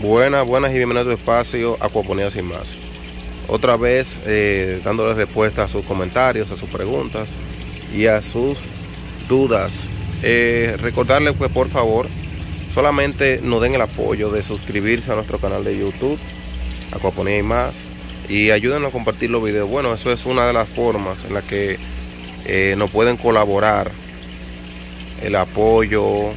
Buenas y bienvenidos a tu espacio Acuaponía Sin Más. Otra vez dándoles respuesta a sus comentarios, a sus preguntas y a sus dudas. Recordarles que por favor solamente nos den el apoyo de suscribirse a nuestro canal de YouTube Acuaponía y Más, y ayúdenos a compartir los videos. Bueno, eso es una de las formas en las que nos pueden colaborar, el apoyo,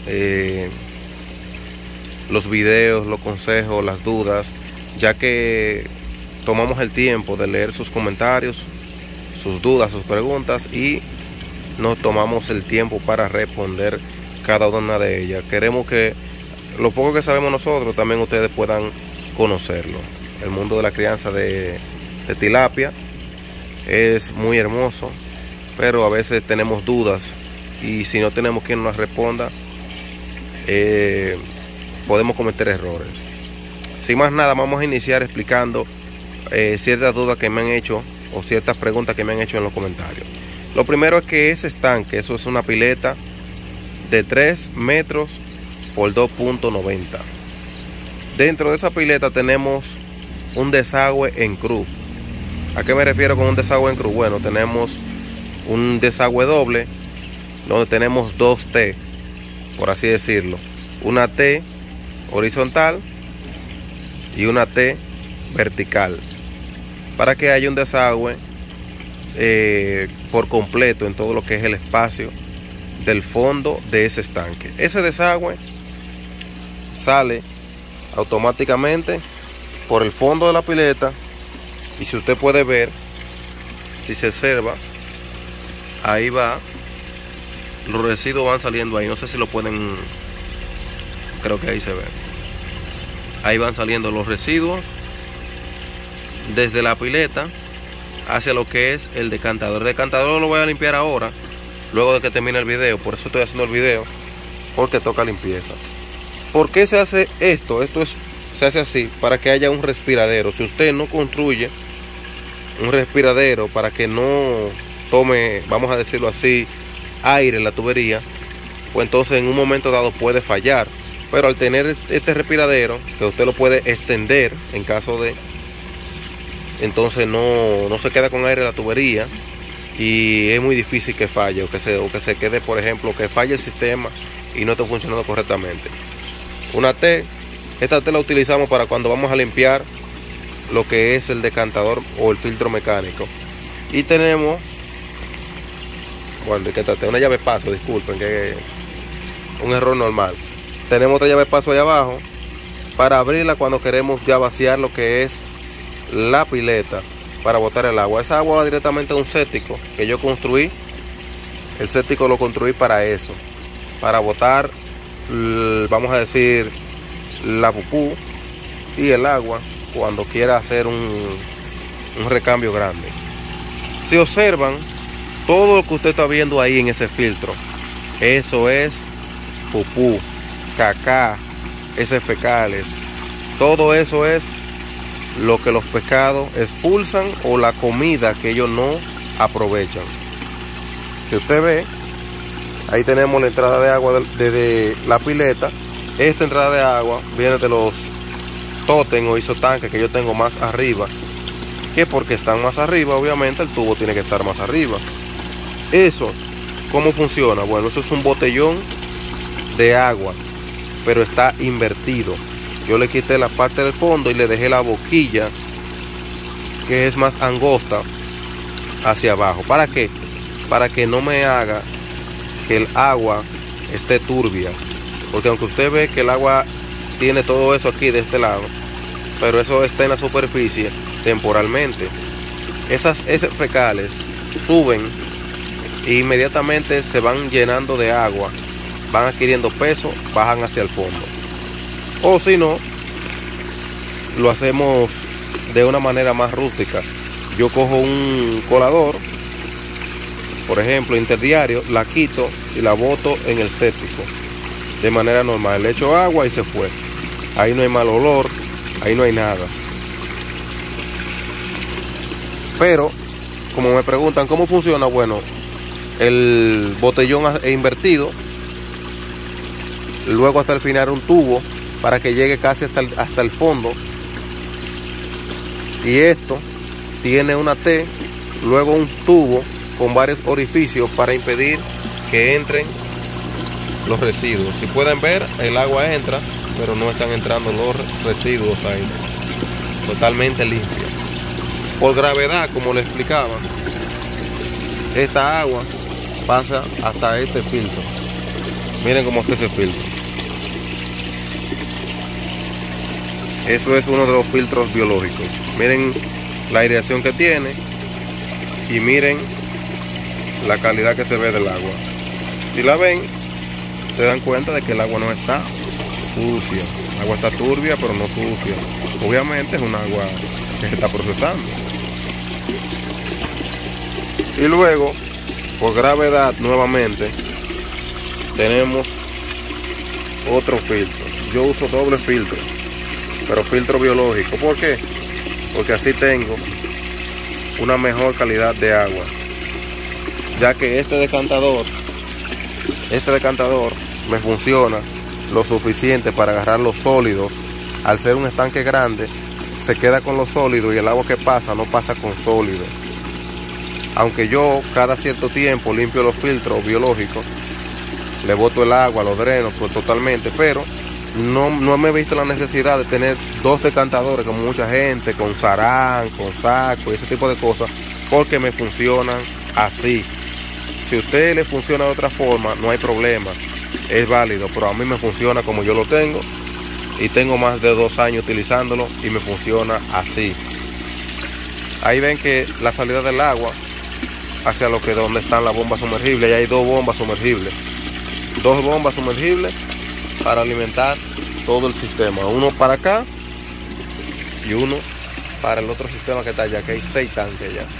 los videos, los consejos, las dudas, ya que tomamos el tiempo de leer sus comentarios, sus dudas, sus preguntas, y nos tomamos el tiempo para responder cada una de ellas. Queremos que lo poco que sabemos nosotros también ustedes puedan conocerlo. El mundo de la crianza de tilapia es muy hermoso, pero a veces tenemos dudas, y si no tenemos quien nos responda, podemos cometer errores. Sin más nada, vamos a iniciar explicando ciertas dudas que me han hecho o ciertas preguntas que me han hecho en los comentarios. Lo primero es que ese estanque, eso es una pileta de 3 metros por 2.90. Dentro de esa pileta tenemos un desagüe en cruz. ¿A qué me refiero con un desagüe en cruz? Bueno, tenemos un desagüe doble donde tenemos dos T, por así decirlo. Una T horizontal y una T vertical, para que haya un desagüe por completo en todo lo que es el espacio del fondo de ese estanque. Ese desagüe sale automáticamente por el fondo de la pileta, y si usted puede ver, si se observa, ahí va, los residuos van saliendo ahí. No sé si lo pueden, creo que ahí se ve. Ahí van saliendo los residuos desde la pileta hacia lo que es el decantador. El decantador lo voy a limpiar ahora, luego de que termine el video. Por eso estoy haciendo el video, porque toca limpieza. ¿Por qué se hace esto? Se hace así para que haya un respiradero. Si usted no construye un respiradero para que no tome, vamos a decirlo así, aire en la tubería, pues entonces en un momento dado puede fallar. Pero al tener este respiradero, que usted lo puede extender en caso de, entonces no se queda con aire en la tubería, y es muy difícil que falle, o que se quede, por ejemplo, que falle el sistema y no esté funcionando correctamente. Una T, esta T la utilizamos para cuando vamos a limpiar lo que es el decantador o el filtro mecánico. Y tenemos, bueno, una llave paso, disculpen, que un error normal. Tenemos otra llave paso ahí abajo para abrirla cuando queremos ya vaciar lo que es la pileta para botar el agua. Esa agua va directamente a un séptico que yo construí. El séptico lo construí para eso, para botar, vamos a decir, la pupú y el agua cuando quiera hacer un recambio grande. Si observan, todo lo que usted está viendo ahí en ese filtro, eso es pupú, cacá, heces fecales. Todo eso es lo que los pescados expulsan, o la comida que ellos no aprovechan. Si usted ve, ahí tenemos la entrada de agua desde la pileta. Esta entrada de agua viene de los tótem o isotanques que yo tengo más arriba, que porque están más arriba, obviamente el tubo tiene que estar más arriba. Eso, ¿cómo funciona? Bueno, eso es un botellón de agua, pero está invertido. Yo le quité la parte del fondo y le dejé la boquilla, que es más angosta, hacia abajo. ¿Para qué? Para que no me haga que el agua esté turbia, porque aunque usted ve que el agua tiene todo eso aquí de este lado, pero eso está en la superficie temporalmente. Esas heces fecales suben e inmediatamente se van llenando de agua, van adquiriendo peso, bajan hacia el fondo. O si no, lo hacemos de una manera más rústica. Yo cojo un colador, por ejemplo interdiario, la quito y la boto en el séptico de manera normal. Le echo agua y se fue. Ahí no hay mal olor, ahí no hay nada. Pero, como me preguntan cómo funciona, bueno, el botellón es invertido, luego hasta el final un tubo para que llegue casi hasta el fondo. Y esto tiene una T, luego un tubo con varios orificios para impedir que entren los residuos. Si pueden ver, el agua entra, pero no están entrando los residuos ahí. Totalmente limpia. Por gravedad, como les explicaba, esta agua pasa hasta este filtro. Miren cómo está ese filtro. Eso es uno de los filtros biológicos. Miren la aireación que tiene y miren la calidad que se ve del agua. Si la ven, se dan cuenta de que el agua no está sucia. El agua está turbia, pero no sucia. Obviamente es un agua que se está procesando. Y luego, por gravedad, nuevamente, tenemos otro filtro. Yo uso doble filtro, pero filtro biológico. ¿Por qué? Porque así tengo una mejor calidad de agua, ya que este decantador me funciona lo suficiente para agarrar los sólidos. Al ser un estanque grande, se queda con los sólidos y el agua que pasa no pasa con sólidos. Aunque yo cada cierto tiempo limpio los filtros biológicos, le boto el agua, lo dreno pues, totalmente, pero no me he visto la necesidad de tener dos decantadores como mucha gente, con sarán, con saco y ese tipo de cosas, porque me funcionan así. Si a usted le funciona de otra forma, no hay problema, es válido, pero a mí me funciona como yo lo tengo y tengo más de 2 años utilizándolo y me funciona así. Ahí ven que la salida del agua hacia lo que donde están las bombas sumergibles, y hay 2 bombas sumergibles. 2 bombas sumergibles para alimentar todo el sistema, uno para acá y uno para el otro sistema que está allá, que hay 6 tanques ya.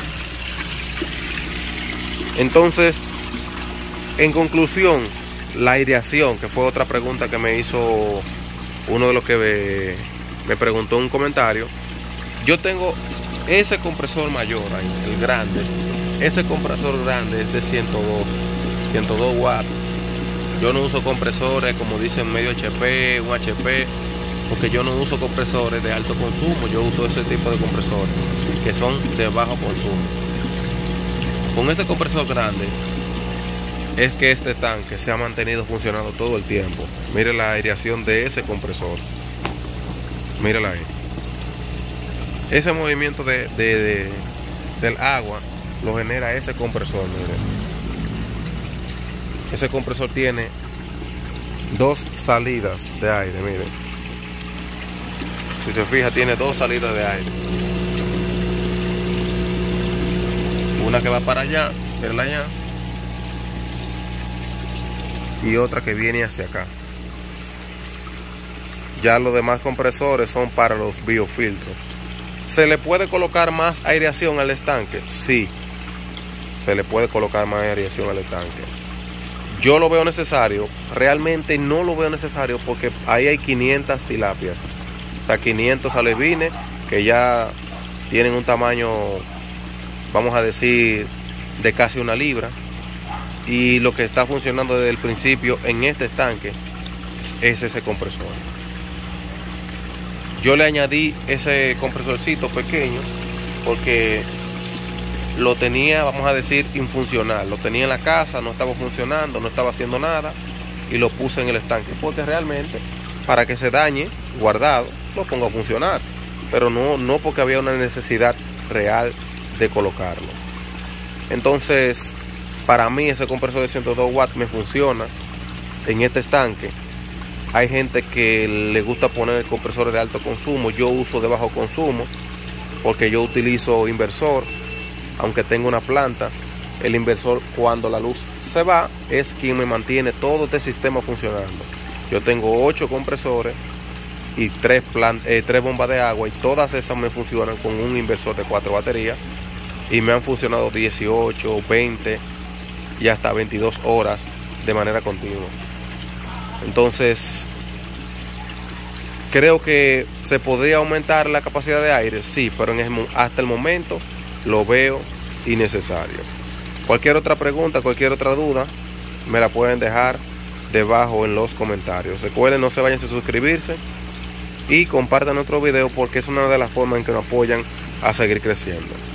Entonces, en conclusión, la aireación, que fue otra pregunta que me hizo uno de los que me preguntó en un comentario. Yo tengo ese compresor mayor ahí, el grande. Ese compresor grande es de 102 watts. Yo no uso compresores como dicen medio HP, un HP, porque yo no uso compresores de alto consumo. Yo uso ese tipo de compresores que son de bajo consumo. Con ese compresor grande es que este tanque se ha mantenido funcionando todo el tiempo. Mire la aireación de ese compresor. Mírala ahí. Ese movimiento del agua lo genera ese compresor. Miren. Ese compresor tiene 2 salidas de aire. Miren. Si se fija, tiene 2 salidas de aire. Una que va para allá, verla allá, y otra que viene hacia acá. Ya los demás compresores son para los biofiltros. ¿Se le puede colocar más aireación al estanque? Sí, se le puede colocar más aireación al estanque. Yo lo veo necesario, realmente no lo veo necesario, porque ahí hay 500 tilapias, o sea 500 alevines que ya tienen un tamaño, vamos a decir, de casi 1 libra. Y lo que está funcionando desde el principio en este estanque es ese compresor. Yo le añadí ese compresorcito pequeño porque lo tenía, vamos a decir, infuncional. Lo tenía en la casa, no estaba funcionando, no estaba haciendo nada, y lo puse en el estanque porque realmente, para que se dañe guardado, lo pongo a funcionar, pero no porque había una necesidad real de colocarlo. Entonces, para mí ese compresor de 102 watts me funciona en este estanque. Hay gente que le gusta poner compresores de alto consumo. Yo uso de bajo consumo porque yo utilizo inversor. Aunque tengo una planta, el inversor, cuando la luz se va, es quien me mantiene todo este sistema funcionando. Yo tengo 8 compresores y 3 bombas de agua, y todas esas me funcionan con un inversor de 4 baterías, y me han funcionado 18, 20 y hasta 22 horas de manera continua. Entonces, creo que se podría aumentar la capacidad de aire, sí, pero hasta el momento lo veo innecesario. Cualquier otra pregunta, cualquier otra duda, me la pueden dejar debajo en los comentarios. Recuerden, no se vayan a suscribirse y compartan nuestro video, porque es una de las formas en que nos apoyan a seguir creciendo.